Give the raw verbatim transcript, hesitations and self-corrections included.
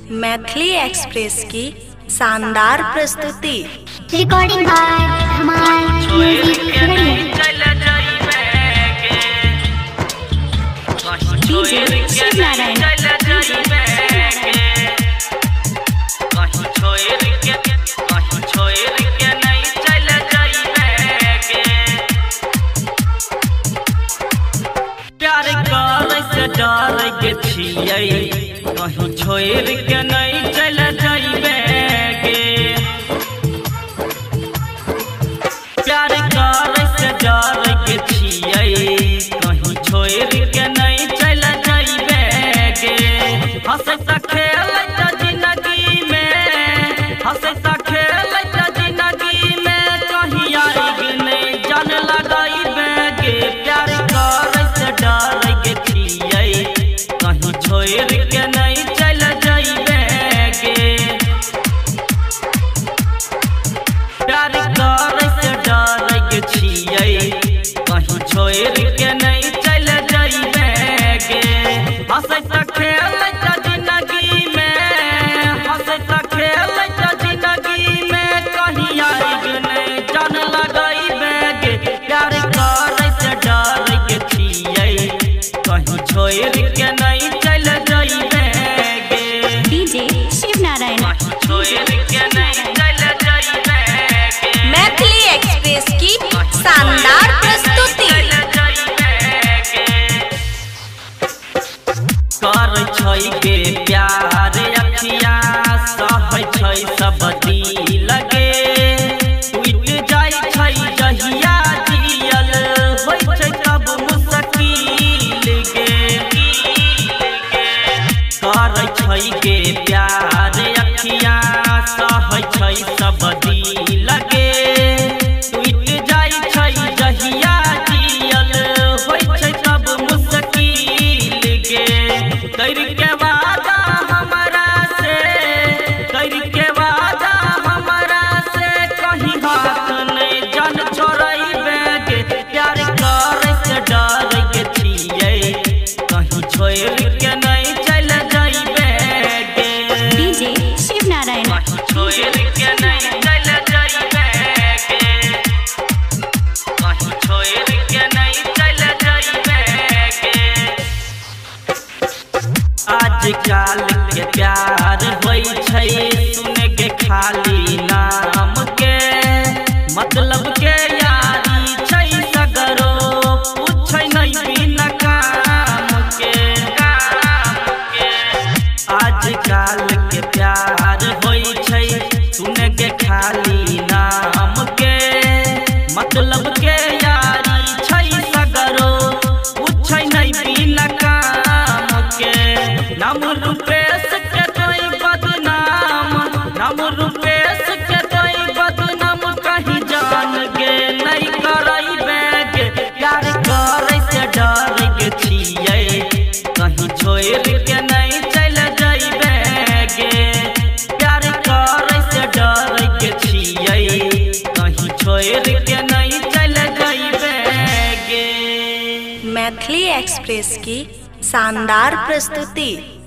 Maithili express की शानदार प्रस्तुति। रिकॉर्डिंग बाय हमारे डीजे शिव नारायण। डाल के छियै कहीं छोड़ के नहीं चल जाइबे गे, प्यार करे से डाल के छियै कहीं छोड़ के नहीं चल जाइबे गे। हंसे सा खेल जिंदगी में, हंसे सा खेल जिंदगी में कहीं आएगी नहीं जान लगाइबे गे। प्यार करे से डाल के छियै कहीं छोड़ के नहीं चल जाइबे गे, प्यार करे से डाल के छियै कहीं छोड़ के नहीं चल जाइबे गे। हंसे सा खेल जिंदगी में, हंसे सा खेल जिंदगी में कहीं आएगी नहीं जान लगाइबे गे। प्यार करे से डाल के छियै कहीं छोड़ के नहीं चल जाइबे गे। डीजे शिव नारायण। छोड़ के नहीं चल जाइबे गे। मैथिली एक्सप्रेस की शानदार प्रस्तुति। कर छै के प्यार अखिया सहै छै सब दिल गे, टूट जाय छै जहिया जियल होइ छै तब मुश्किल गे। कर छै के प्यार अखिया सहै छै सब दिल गे, टूट जाय छै जहिया जियल होइ छै तब मुश्किल गे। कर के वादा हमरा से, कर के वादा हमरा से कहीं हाथ नहीं जान छोड़ाइबे गे। प्यार करे से डाल के छियै कहीं छोड़ के नहीं चल जाइबे गे। डीजे शिव नारायण। छोड़ के नहीं चल जाइबे गे, कहीं छोड़ के नहीं चल जाइबे गे। आजकल के प्यार होइ छै सुन के खाली नाम के, मतलब के यारी छै सगरो पूछै नहीं बिना काम के। आजकल के प्यार होइ छै सुन के खाली नाम के, मतलब के यारी छै सगरो पूछै नहीं बिना काम के। नाम रूपेश के तोई बदनाम, नाम रूपेश के तोई बदनाम कहीं जान गे नहीं कराइबे गे। प्यार करे से डर के छियै कहीं छोड़ के नहीं चल जाइबे गे। प्यार करे से डर के छियै कहीं छोड़ के नहीं चल जाइबे गे। मैथिली एक्सप्रेस की शानदार प्रस्तुति।